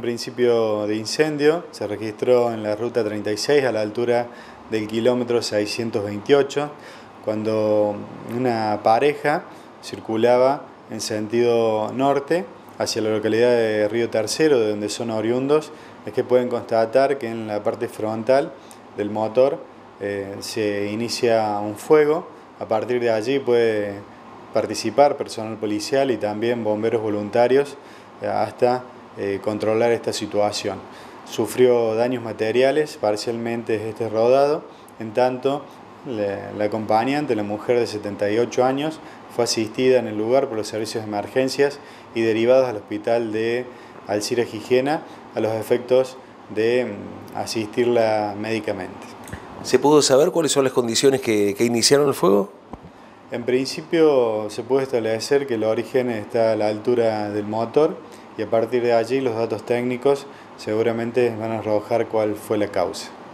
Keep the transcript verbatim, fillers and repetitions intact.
principio de incendio, se registró en la ruta treinta y seis a la altura del kilómetro seiscientos veintiocho, cuando una pareja circulaba en sentido norte hacia la localidad de Río Tercero, de donde son oriundos. Es que pueden constatar que en la parte frontal del motor eh, se inicia un fuego. A partir de allí puede participar personal policial y también bomberos voluntarios hasta eh, controlar esta situación. Sufrió daños materiales, parcialmente este rodado, en tanto la, la acompañante, la mujer de setenta y ocho años, fue asistida en el lugar por los servicios de emergencias y derivados al hospital de Alcira Gijena a los efectos de asistirla médicamente. ¿Se pudo saber cuáles son las condiciones que, que iniciaron el fuego? En principio se puede establecer que el origen está a la altura del motor y a partir de allí los datos técnicos seguramente van a arrojar cuál fue la causa.